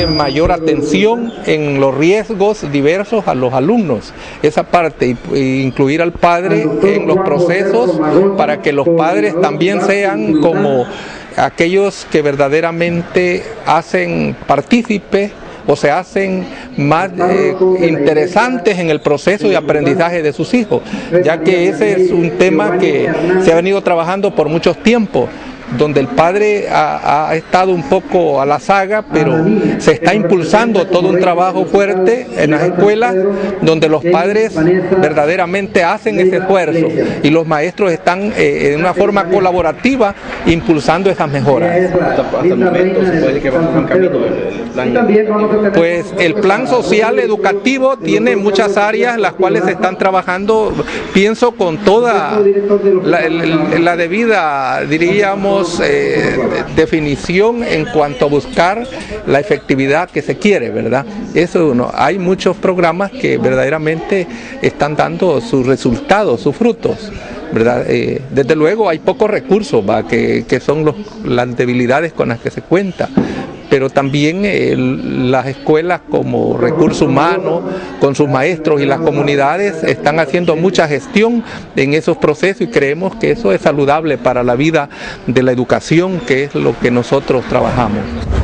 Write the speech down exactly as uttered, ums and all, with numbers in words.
tiene mayor atención en los riesgos diversos a los alumnos. Esa parte, incluir al padre en los procesos para que los padres también sean como aquellos que verdaderamente hacen partícipes o se hacen más eh, interesantes en el proceso de aprendizaje de sus hijos, ya que ese es un tema que se ha venido trabajando por muchos tiempos, donde el padre ha, ha estado un poco a la saga, pero se está impulsando todo un trabajo fuerte en las escuelas, donde los padres verdaderamente hacen ese esfuerzo y los maestros están eh, en una forma colaborativa impulsando esas mejoras. Hasta el momento se puede decir que va por un camino el plan. Pues el plan social educativo tiene muchas áreas en las cuales se están trabajando, pienso, con toda la, la, la debida, diríamos, Eh, definición en cuanto a buscar la efectividad que se quiere, ¿verdad? Eso uno, hay muchos programas que verdaderamente están dando sus resultados, sus frutos, ¿verdad? Eh, desde luego hay pocos recursos, ¿va? Que, que son los, las debilidades con las que se cuenta, pero también eh, las escuelas como recurso humano, con sus maestros y las comunidades están haciendo mucha gestión en esos procesos y creemos que eso es saludable para la vida de la educación, que es lo que nosotros trabajamos.